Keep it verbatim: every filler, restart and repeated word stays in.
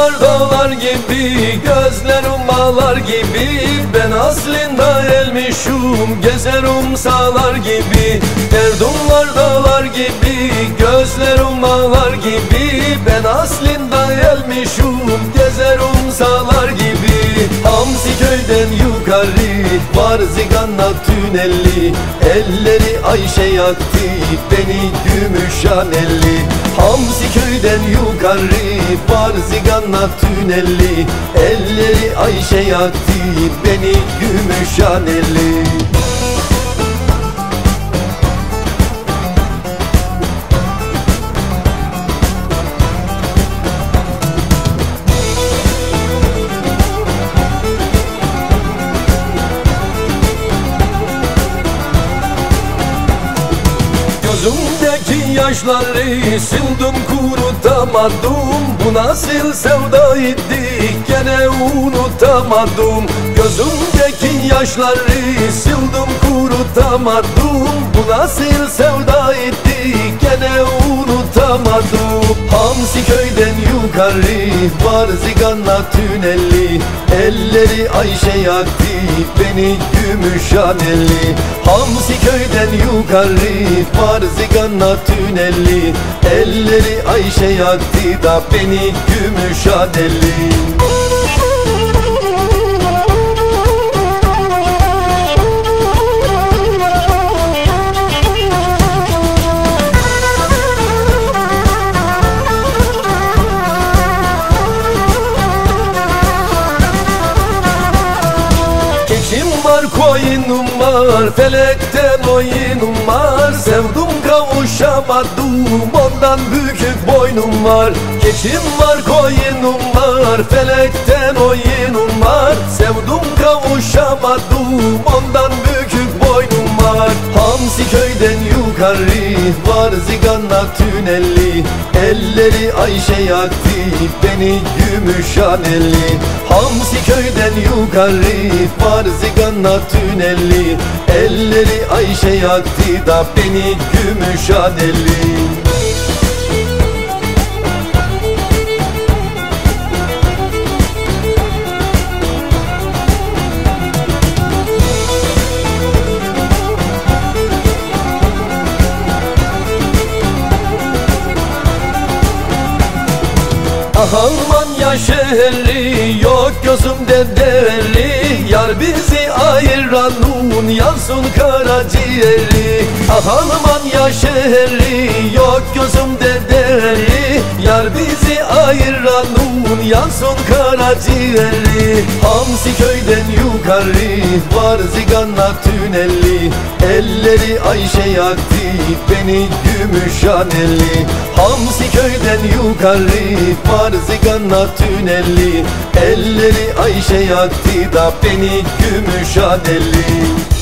Ferdunlar dağlar gibi, gözlerim bağlar gibi. Ben aslında elmişum, gezerim sağlar gibi. Ferdunlar dağlar gibi, gözlerim bağlar gibi. Ben aslında elmişum, gezerim sağlar gibi. Hamsi köyden yukarı var Zigana tüneli. Elleri Ayşe yaktı beni Gümüşhaneli. Hamsi köyden yukarı var Zigana tüneli. Elleri Ayşe yaktı beni Gümüşhaneli. Gözümdeki yaşları sildim kurutamadım. Bu nasıl sevdaydı gene unutamadım. Gözümdeki yaşları sildim kurutamadım. Bu nasıl sevdaydı gene unutamadım. Hamsi köyden yukarı var Zigana tüneli. Elleri Ayşe yaktı beni Gümüşhaneli. Hamsi köyden yukarı var Zigana tüneli. Elleri Ayşe yaktı da beni Gümüşhaneli. Keçim var, koyunum var, felekten oyunum var. Sevdim kavuşamadım, ondan bükük boynum var. Keçim var, koyunum var, felekten oyunum var. Sevdim kavuşamadım, ondan bükük boynum var. Hamsi köyden yukarı var Zigana tüneli. Elleri Ayşe yaktı beni Gümüşhaneli. Hamsi köyden yukarı var Zigana tüneli. Elleri Ayşe yaktı da beni Gümüşhaneli. Almanya şehri yok gözümde değerli. Yar bizi ayıranın yansın karaciğeri. Almanya şehri yok gözümde değerli. Yar bizi ayıranın yansın karaciğeri. Hamsi köyden yukarı var Zigana tüneli. Elleri Ayşe yaktı beni Gümüşhaneli. Hamsi köyden yukarı var Zigana tüneli. Elleri Ayşe yaktı da beni Gümüşhaneli.